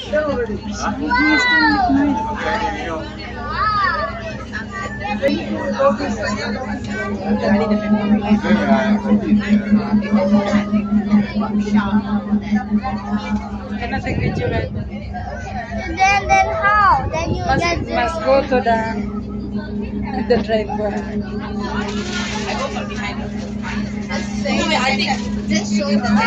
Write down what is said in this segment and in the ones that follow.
Cannot take video right? Then how? Then you get Must go to the driver. I think this shows the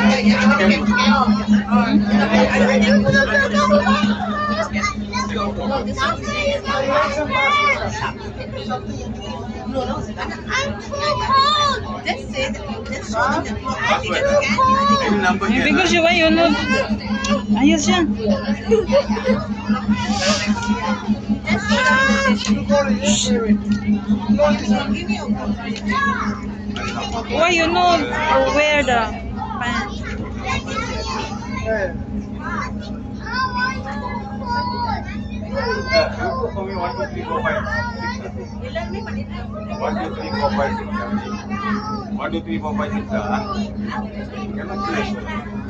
I'm too cold. That's it. That's showing the Because you know. Ayos siya. Why you know wear the pants? For me, 1, 2, 3, 4, 5, 6. 1, 2, 3, 4, 5, 6, 7, 8. 1, 2, 3, 4, 5, 6, 7. Cannot see it.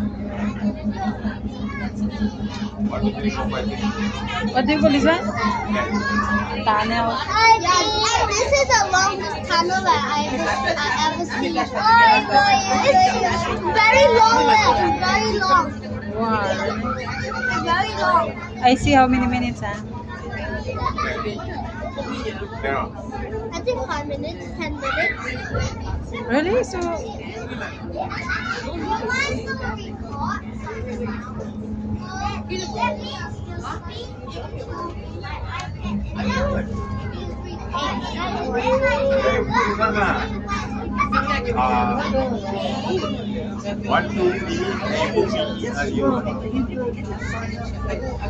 1, 2, 3, 4, 5, 6. What do you call this one? Tunnel. This is the longest tunnel that I ever seen. It's very long. Very long. Wow. Very long. I see how many minutes, huh? I think 5 minutes, 10 minutes. Really? So, One, two, three, four,